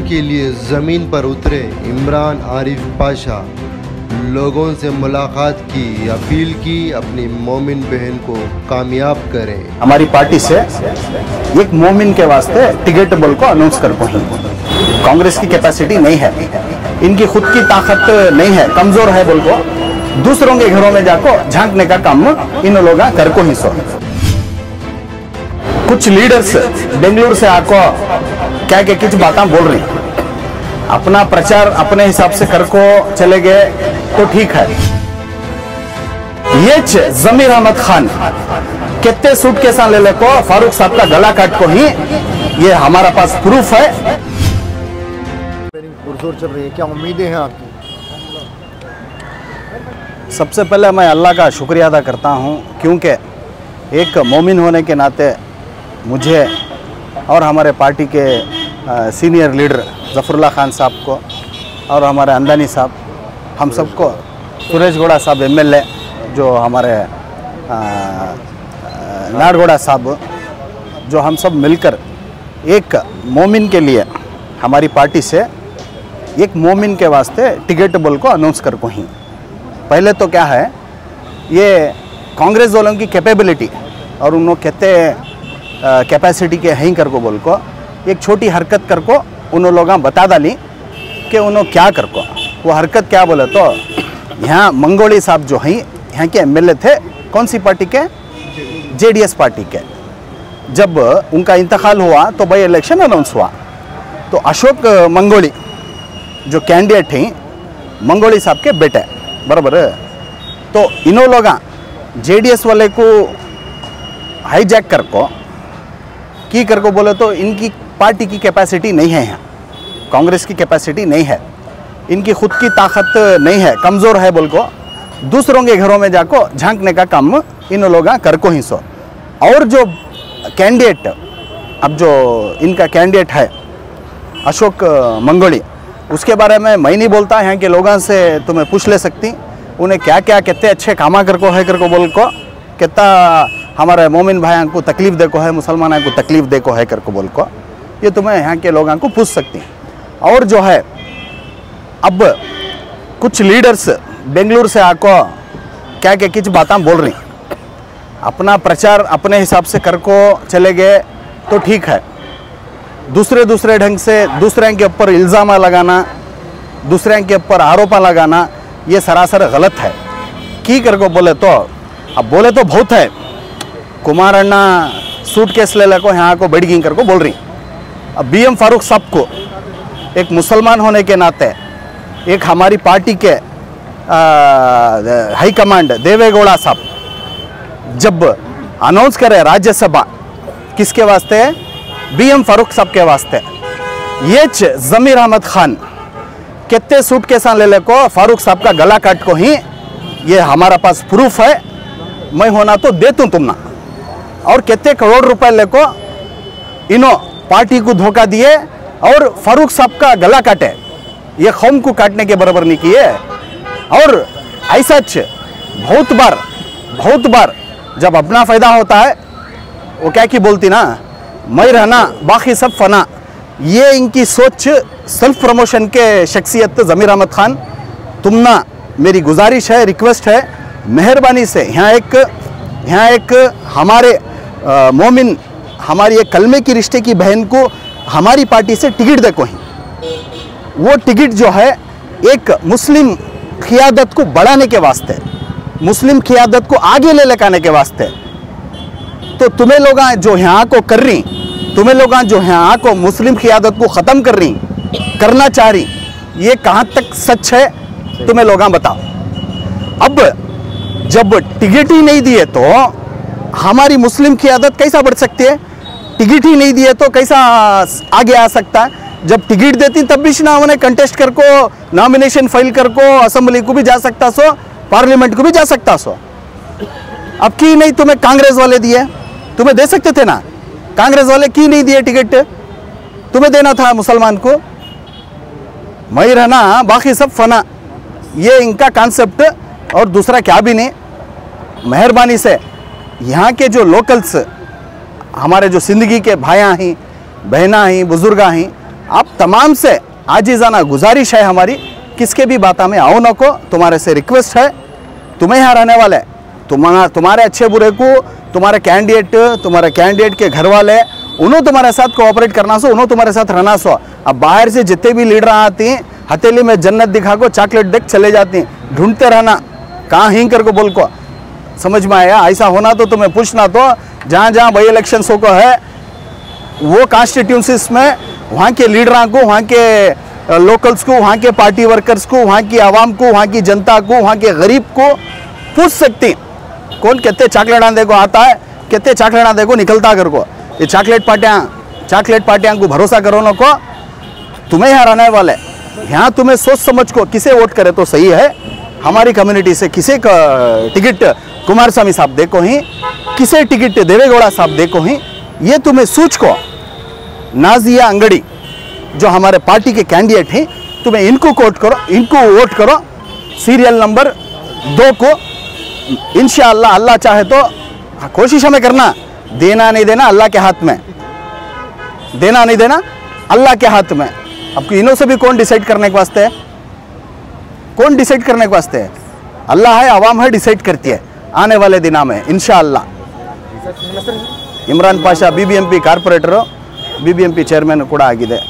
के लिए ज़मीन पर उतरे इमरान आरिफ पाशा। लोगों से मुलाकात की, अपील की अपनी मोमिन बहन को कामयाब करें। हमारी पार्टी से एक मोमिन के वास्ते टिकट बोल को अनाउंस कर पाए। कांग्रेस की कैपेसिटी नहीं है, इनकी खुद की ताकत नहीं है, कमजोर है बोल को दूसरों के घरों में जाको झांकने का काम इन लोग कर को ही सो। कुछ लीडर्स बेंगलुरु से आको क्या क्या कुछ बातें बोल रही, अपना प्रचार अपने हिसाब से कर को चले गए तो ठीक है। ये जमीर अहमद खान कितने सूट के साथ ले ले को फारूक साहब का गला काट को ही, ये हमारा पास प्रूफ है। पुरजोर चल रही है, क्या उम्मीदें हैं आपकी? सबसे पहले मैं अल्लाह का शुक्रिया अदा करता हूँ, क्योंकि एक मोमिन होने के नाते मुझे और हमारे पार्टी के सीनियर लीडर ज़फ़रुल्लाह खान साहब को और हमारे अंदानी साहब, हम सबको सुरेश गौड़ा साहब MLA, जो हमारे नाडगौड़ा साहब, जो हम सब मिलकर एक मोमिन के लिए हमारी पार्टी से एक मोमिन के वास्ते टिकट बोल को अनाउंस कर को ही। पहले तो क्या है, ये कांग्रेस वालों की कैपेबिलिटी और उन लोग कहते कैपेसिटी के हैं कर को बोल को एक छोटी हरकत कर को उन लोग बता डाली कि उन्होंने क्या कर को। वो हरकत क्या बोले तो, यहाँ मंगोली साहब जो हैं यहाँ के MLA थे, कौन सी पार्टी के? JDS पार्टी के। जब उनका इंतकाल हुआ तो बाई इलेक्शन अनाउंस हुआ, तो अशोक मंगोली जो कैंडिडेट हैं, मंगोली साहब के बेटे, बराबर है। तो इन्हों लोग JDS वाले को हाईजैक कर को की कर को बोले तो इनकी पार्टी की कैपेसिटी नहीं है, यहाँ कांग्रेस की कैपेसिटी नहीं है, इनकी खुद की ताकत नहीं है, कमज़ोर है बोल को दूसरों के घरों में जाको झांकने का काम इन लोग कर को ही सो। और जो कैंडिडेट, अब जो इनका कैंडिडेट है अशोक मंगोली, उसके बारे में मैं नहीं बोलता, यहाँ के लोगों से तुम्हें पूछ ले सकती उन्हें क्या क्या कितने अच्छे कामा कर को है कर को बोल को, कितना हमारे मोमिन भाइयों को तकलीफ़ दे को है, मुसलमानों को तकलीफ़ दे को है कर को बोल को, ये तुम्हें यहाँ के लोगों को पूछ सकती। और जो है, अब कुछ लीडर्स बेंगलुरु से आको क्या क्या कुछ बातें बोल रही, अपना प्रचार अपने हिसाब से कर को चले गए तो ठीक है। दूसरे ढंग से दूसरे के ऊपर इल्ज़ाम लगाना, दूसरे के ऊपर आरोप लगाना, ये सरासर गलत है। की कर को बोले तो, अब बोले तो बहुत है, कुमार अन्ना सूट केस ले को यहाँ को बैठ गई कर को बोल रही। अब BM फारूक साहब को एक मुसलमान होने के नाते, एक हमारी पार्टी के हाई कमांड देवेगौड़ा साहब जब अनाउंस करे राज्यसभा, किसके वास्ते? BM फारूक साहब के वास्ते। ये जमीर अहमद खान कितने सूट के साथ ले ले को फारूक साहब का गला काट को ही, ये हमारा पास प्रूफ है, मैं होना तो दे दूँ तुम ना। और कितने करोड़ रुपए ले को इन्हों पार्टी को धोखा दिए और फारूक साहब का गला काटे, ये कौम को काटने के बराबर नहीं किए। और ऐसा बहुत बार जब अपना फ़ायदा होता है, वो क्या की बोलती ना, मैं रहना बाकी सब फना। ये इनकी सोच, सेल्फ प्रमोशन के शख्सियत ज़मीर अहमद खान, तुम ना, मेरी गुजारिश है, रिक्वेस्ट है, मेहरबानी से यहाँ एक हमारे मोमिन, हमारी एक कलमे की रिश्ते की बहन को हमारी पार्टी से टिकट दे को ही। वो टिकट जो है एक मुस्लिम क़ियादत को बढ़ाने के वास्ते, मुस्लिम क़ियादत को आगे ले लेकर के वास्ते। तो तुम्हें लोग जो यहाँ को कर रही, तुम्हें लोग जो यहाँ को मुस्लिम क़ियादत को ख़त्म कर रही, करना चाह रही, ये कहाँ तक सच है तुम्हें लोग बताओ। अब जब टिकट ही नहीं दिए तो हमारी मुस्लिम क़ियादत कैसा बढ़ सकती है? टिकट ही नहीं दिए तो कैसा आगे आ सकता है? जब टिकट देती तब भी ना उन्हें कंटेस्ट कर को, नॉमिनेशन फाइल कर को, असेंबली को भी जा सकता सो, पार्लियामेंट को भी जा सकता सो। अब की नहीं तुम्हें कांग्रेस वाले दिए, तुम्हें दे सकते थे ना, कांग्रेस वाले की नहीं दिए टिकट, तुम्हें देना था मुसलमान को। मैं रहना बाकी सब फना, ये इनका कॉन्सेप्ट, और दूसरा क्या भी नहीं। मेहरबानी से यहाँ के जो लोकल्स, हमारे जो जिंदगी के भाइयाँ हैं, बहना हैं, बुजुर्ग हैं, आप तमाम से आजीजाना गुजारिश है हमारी, किसके भी बात में आओ न को, तुम्हारे से रिक्वेस्ट है, तुम्हें यहाँ रहने वाले, तुम्हारे अच्छे बुरे को, तुम्हारे कैंडिडेट के घर वाले, उन्होंने तुम्हारे साथ कोऑपरेट करना सो, उन्होंने तुम्हारे साथ रहना सो। अब बाहर से जितने भी लीडर आती हैं, हथेली में जन्नत दिखा को चॉकलेट देख चले जाती हैं, ढूंढते रहना कहाँ हिंग कर को बोल को। समझ में आया? ऐसा होना तो तुम्हें पूछना तो जहाँ जहाँ बाई इलेक्शन को है वो कॉन्स्टिट्यूंसीज में वहाँ के लीडरों को, वहाँ के लोकल्स को, वहाँ के पार्टी वर्कर्स को, वहाँ की आवाम को, वहाँ की जनता को, वहाँ के गरीब को पूछ सकती कौन कितने चॉकलेट आंदे को आता है, कितने चॉकलेट आंदे को निकलता कर को। ये चॉकलेट पार्टियाँ को भरोसा करो न को, तुम्हें यहाँ रहने वाले, यहाँ तुम्हें सोच समझ को किसे वोट करे तो सही है। हमारी कम्युनिटी से किसे टिकट कुमार स्वामी साहब देखो ही, किसे टिकट देवेगौड़ा साहब देखो ही, ये तुम्हें सूझ को। नाजिया अंगड़ी जो हमारे पार्टी के कैंडिडेट हैं, तुम्हें इनको वोट करो सीरियल नंबर 2 को। इंशाअल्लाह अल्लाह चाहे तो कोशिश हमें करना, देना नहीं देना अल्लाह के हाथ में, देना नहीं देना अल्लाह के हाथ में। अब इन्हों से भी कौन डिसाइड करने के वास्ते है? कौन डिसाइड करने के वास्ते है? अल्लाह है, आवाम है, डिसाइड करती है आने वाले दिनों में इंशाअल्लाह। Imran Pasha BBMP corporator, BBMP chairman ಕೂಡ ಆಗಿದೆ।